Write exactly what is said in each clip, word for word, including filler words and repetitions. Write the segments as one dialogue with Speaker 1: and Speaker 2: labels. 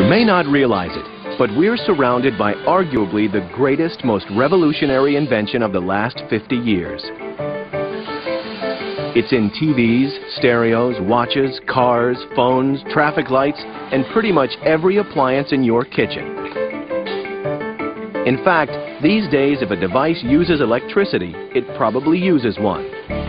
Speaker 1: may not realize it, but we're surrounded by arguably the greatest, most revolutionary invention of the last fifty years. It's in T Vs, stereos, watches, cars, phones, traffic lights, and pretty much every appliance in your kitchen. In fact, these days if a device uses electricity, it probably uses one.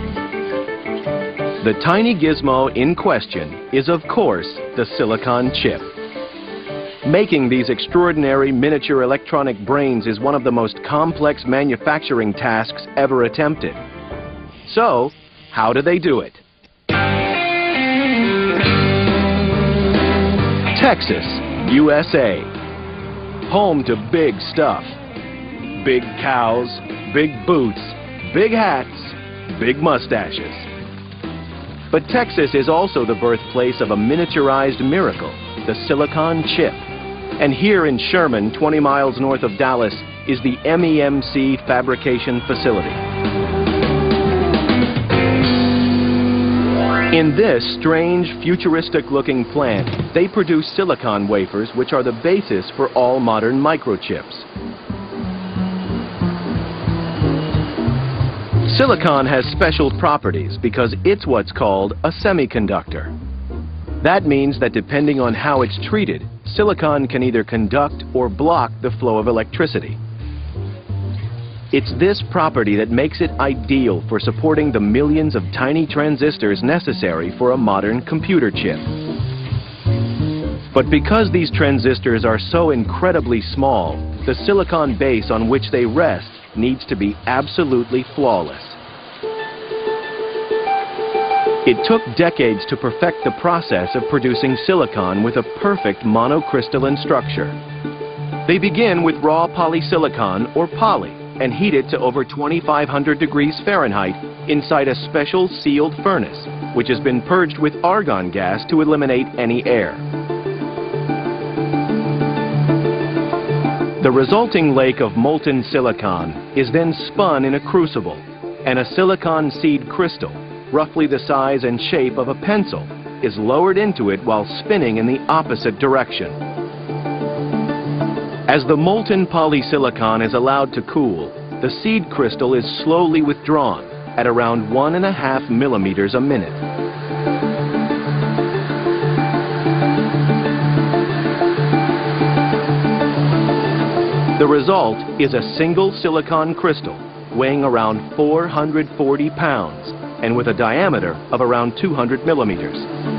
Speaker 1: The tiny gizmo in question is, of course, the silicon chip. Making these extraordinary miniature electronic brains is one of the most complex manufacturing tasks ever attempted. So, how do they do it? Texas, U S A. Home to big stuff. Big cows, big boots, big hats, big mustaches. But Texas is also the birthplace of a miniaturized miracle, the silicon chip. And here in Sherman, twenty miles north of Dallas, is the M E M C fabrication facility. In this strange, futuristic-looking plant, they produce silicon wafers, which are the basis for all modern microchips. Silicon has special properties because it's what's called a semiconductor. That means that depending on how it's treated, silicon can either conduct or block the flow of electricity. It's this property that makes it ideal for supporting the millions of tiny transistors necessary for a modern computer chip. But because these transistors are so incredibly small, the silicon base on which they rest needs to be absolutely flawless. It took decades to perfect the process of producing silicon with a perfect monocrystalline structure. They begin with raw polysilicon, or poly, and heat it to over twenty-five hundred degrees Fahrenheit inside a special sealed furnace, which has been purged with argon gas to eliminate any air. The resulting lake of molten silicon is then spun in a crucible, and a silicon seed crystal, roughly the size and shape of a pencil, is lowered into it while spinning in the opposite direction. As the molten polysilicon is allowed to cool, the seed crystal is slowly withdrawn at around one and a half millimeters a minute. The result is a single silicon crystal weighing around four hundred forty pounds and with a diameter of around two hundred millimeters.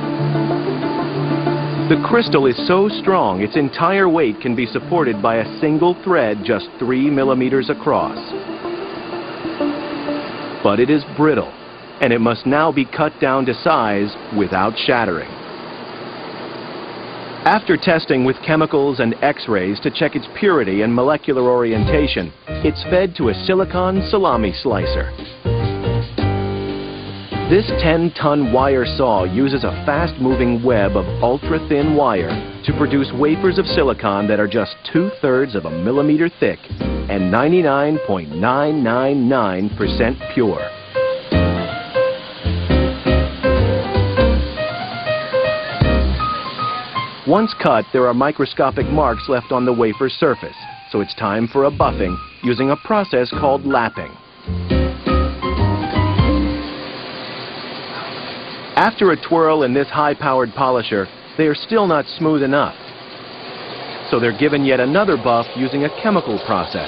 Speaker 1: The crystal is so strong its entire weight can be supported by a single thread just three millimeters across. But it is brittle, and it must now be cut down to size without shattering. After testing with chemicals and X-rays to check its purity and molecular orientation, it's fed to a silicon salami slicer. This ten-ton wire saw uses a fast-moving web of ultra-thin wire to produce wafers of silicon that are just two-thirds of a millimeter thick and ninety-nine point nine nine nine percent pure. Once cut, there are microscopic marks left on the wafer's surface, so it's time for a buffing using a process called lapping. After a twirl in this high-powered polisher, they are still not smooth enough. So they're given yet another buff using a chemical process.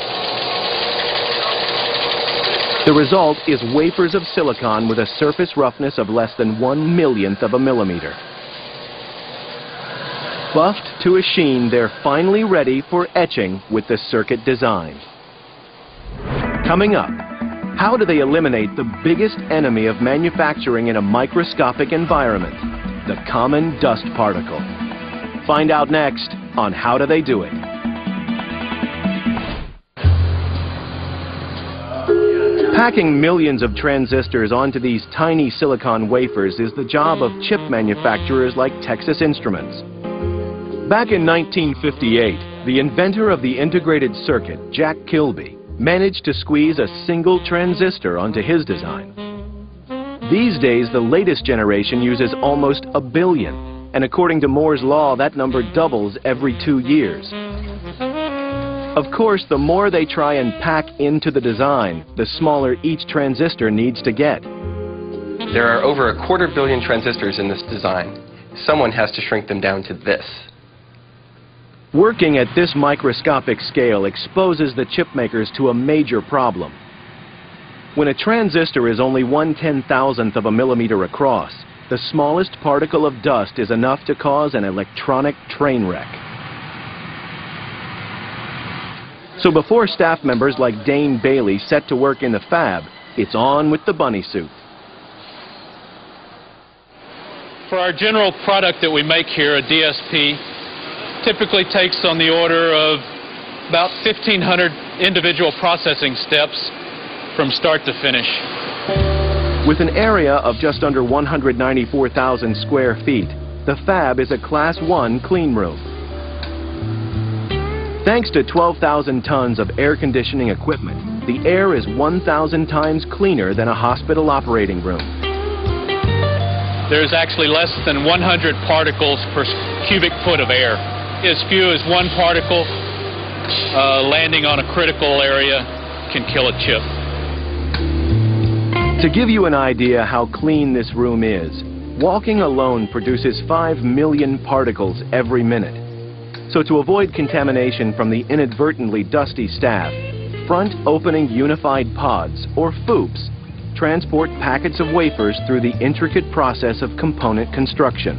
Speaker 1: The result is wafers of silicon with a surface roughness of less than one millionth of a millimeter. Buffed to a sheen, they're finally ready for etching with the circuit design. Coming up, how do they eliminate the biggest enemy of manufacturing in a microscopic environment, the common dust particle? Find out next on How Do They Do It? Packing millions of transistors onto these tiny silicon wafers is the job of chip manufacturers like Texas Instruments. Back in nineteen fifty-eight, the inventor of the integrated circuit, Jack Kilby, managed to squeeze a single transistor onto his design. These days, the latest generation uses almost a billion. And according to Moore's law, that number doubles every two years. Of course, the more they try and pack into the design, the smaller each transistor needs to get.
Speaker 2: There are over a quarter billion transistors in this design. Someone has to shrink them down to this.
Speaker 1: Working at this microscopic scale exposes the chip makers to a major problem. When a transistor is only one ten-thousandth of a millimeter across, the smallest particle of dust is enough to cause an electronic train wreck. So before staff members like Dane Bailey set to work in the fab, it's on with the bunny suit.
Speaker 3: For our general product that we make here, a D S P, typically takes on the order of about fifteen hundred individual processing steps from start to finish.
Speaker 1: With an area of just under one hundred ninety-four thousand square feet, the fab is a Class one clean room. Thanks to twelve thousand tons of air conditioning equipment, the air is one thousand times cleaner than a hospital operating room.
Speaker 3: There's actually less than one hundred particles per cubic foot of air. As few as one particle uh, landing on a critical area can kill a chip.
Speaker 1: To give you an idea how clean this room is, walking alone produces five million particles every minute. So to avoid contamination from the inadvertently dusty staff, front opening unified pods, or FOUPs, transport packets of wafers through the intricate process of component construction.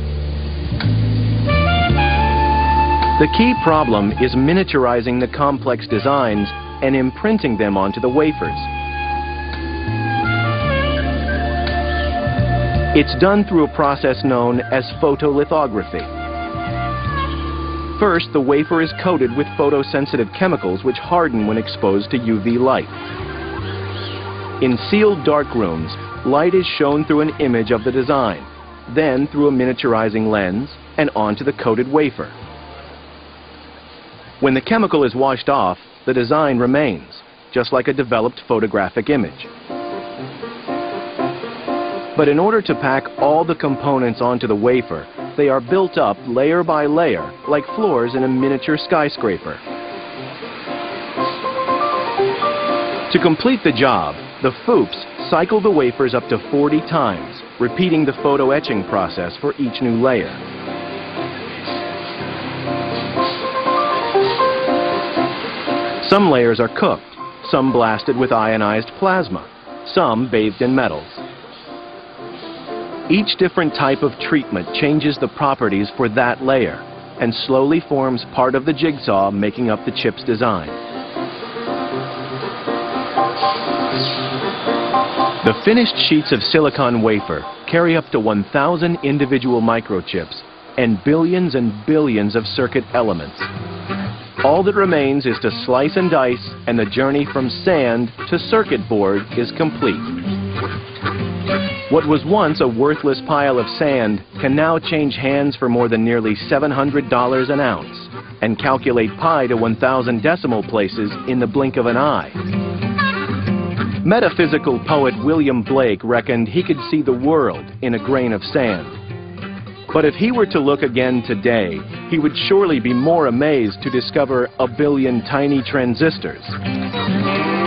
Speaker 1: The key problem is miniaturizing the complex designs and imprinting them onto the wafers. It's done through a process known as photolithography. First, the wafer is coated with photosensitive chemicals which harden when exposed to U V light. In sealed darkrooms, light is shown through an image of the design, then through a miniaturizing lens and onto the coated wafer. When the chemical is washed off, the design remains, just like a developed photographic image. But in order to pack all the components onto the wafer, they are built up layer by layer, like floors in a miniature skyscraper. To complete the job, the FOUPs cycle the wafers up to forty times, repeating the photo etching process for each new layer. Some layers are cooked, some blasted with ionized plasma, some bathed in metals. Each different type of treatment changes the properties for that layer and slowly forms part of the jigsaw making up the chip's design. The finished sheets of silicon wafer carry up to one thousand individual microchips and billions and billions of circuit elements. All that remains is to slice and dice, and the journey from sand to circuit board is complete. What was once a worthless pile of sand can now change hands for more than nearly seven hundred dollars an ounce and calculate pi to one thousand decimal places in the blink of an eye. Metaphysical poet William Blake reckoned he could see the world in a grain of sand. But if he were to look again today, he would surely be more amazed to discover a billion tiny transistors.